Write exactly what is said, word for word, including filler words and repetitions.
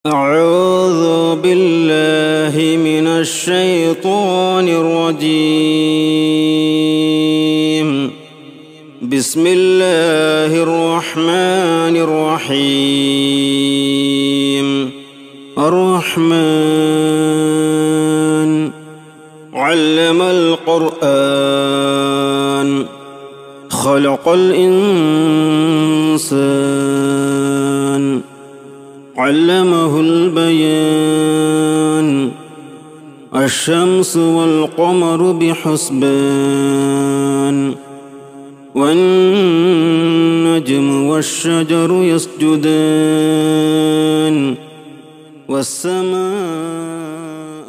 أعوذ بالله من الشيطان الرجيم. بسم الله الرحمن الرحيم. الرحمن علم القرآن خلق الإنسان علمه البيان. الشمس والقمر بحسبان والنجم والشجر يسجدان والسماء